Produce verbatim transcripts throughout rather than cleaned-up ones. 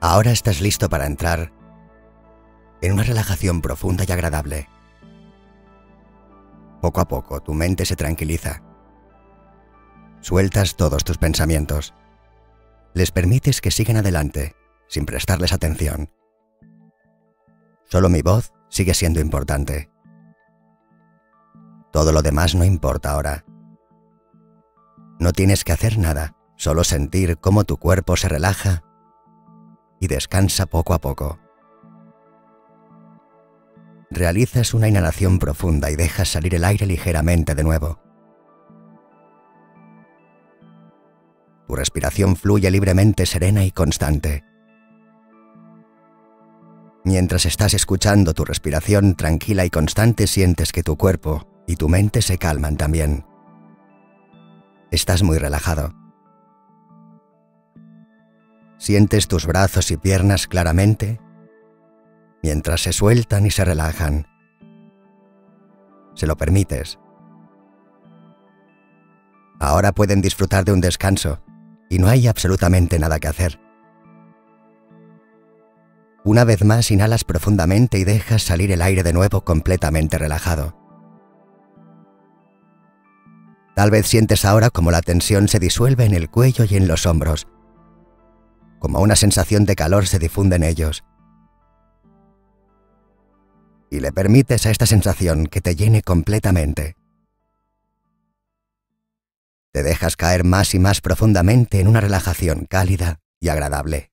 Ahora estás listo para entrar en una relajación profunda y agradable. Poco a poco tu mente se tranquiliza. Sueltas todos tus pensamientos. Les permites que sigan adelante, sin prestarles atención. Solo mi voz sigue siendo importante. Todo lo demás no importa ahora. No tienes que hacer nada, solo sentir cómo tu cuerpo se relaja y descansa poco a poco. Realizas una inhalación profunda y dejas salir el aire ligeramente de nuevo. Tu respiración fluye libremente, serena y constante. Mientras estás escuchando tu respiración tranquila y constante, sientes que tu cuerpo y tu mente se calman también. Estás muy relajado. Sientes tus brazos y piernas claramente, mientras se sueltan y se relajan. Se lo permites. Ahora pueden disfrutar de un descanso y no hay absolutamente nada que hacer. Una vez más inhalas profundamente y dejas salir el aire de nuevo completamente relajado. Tal vez sientes ahora como la tensión se disuelve en el cuello y en los hombros, como una sensación de calor se difunde en ellos. Y le permites a esta sensación que te llene completamente. Te dejas caer más y más profundamente en una relajación cálida y agradable.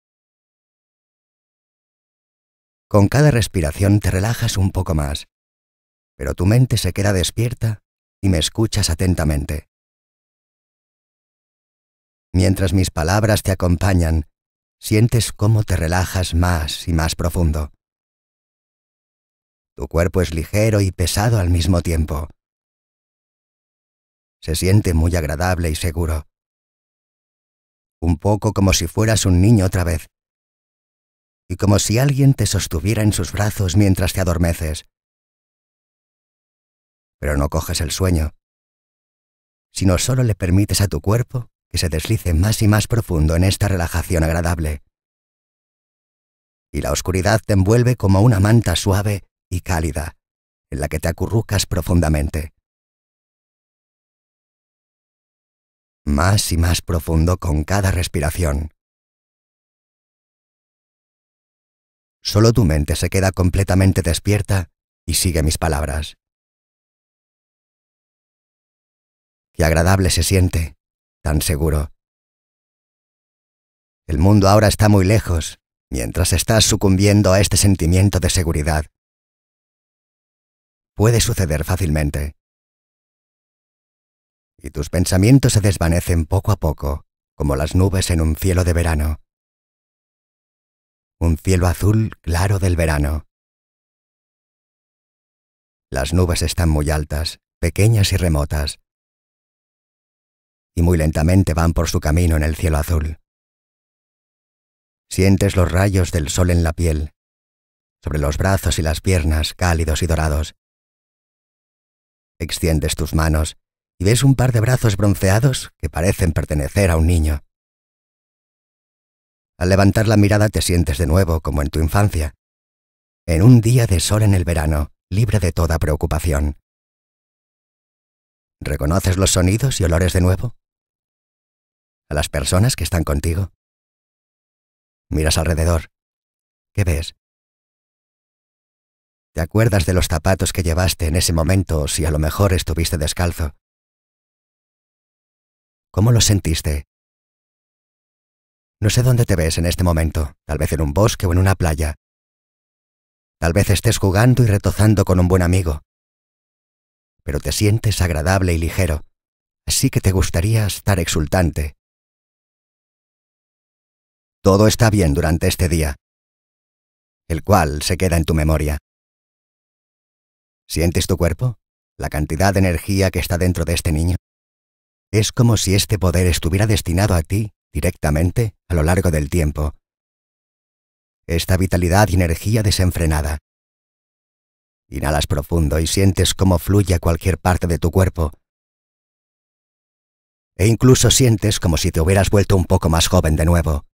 Con cada respiración te relajas un poco más, pero tu mente se queda despierta y me escuchas atentamente. Mientras mis palabras te acompañan, sientes cómo te relajas más y más profundo. Tu cuerpo es ligero y pesado al mismo tiempo. Se siente muy agradable y seguro. Un poco como si fueras un niño otra vez. Y como si alguien te sostuviera en sus brazos mientras te adormeces. Pero no coges el sueño, sino solo le permites a tu cuerpo que se deslice más y más profundo en esta relajación agradable. Y la oscuridad te envuelve como una manta suave y cálida, en la que te acurrucas profundamente. Más y más profundo con cada respiración. Solo tu mente se queda completamente despierta y sigue mis palabras. Qué agradable se siente, tan seguro. El mundo ahora está muy lejos, mientras estás sucumbiendo a este sentimiento de seguridad. Puede suceder fácilmente. Y tus pensamientos se desvanecen poco a poco, como las nubes en un cielo de verano. Un cielo azul claro del verano. Las nubes están muy altas, pequeñas y remotas. Y muy lentamente van por su camino en el cielo azul. Sientes los rayos del sol en la piel, sobre los brazos y las piernas cálidos y dorados. Extiendes tus manos y ves un par de brazos bronceados que parecen pertenecer a un niño. Al levantar la mirada te sientes de nuevo como en tu infancia, en un día de sol en el verano, libre de toda preocupación. ¿Reconoces los sonidos y olores de nuevo? ¿A las personas que están contigo? Miras alrededor. ¿Qué ves? ¿Te acuerdas de los zapatos que llevaste en ese momento o si a lo mejor estuviste descalzo? ¿Cómo los sentiste? No sé dónde te ves en este momento, tal vez en un bosque o en una playa. Tal vez estés jugando y retozando con un buen amigo. Pero te sientes agradable y ligero, así que te gustaría estar exultante. Todo está bien durante este día, el cual se queda en tu memoria. ¿Sientes tu cuerpo? La cantidad de energía que está dentro de este niño. Es como si este poder estuviera destinado a ti directamente a lo largo del tiempo. Esta vitalidad y energía desenfrenada. Inhalas profundo y sientes cómo fluye a cualquier parte de tu cuerpo. E incluso sientes como si te hubieras vuelto un poco más joven de nuevo.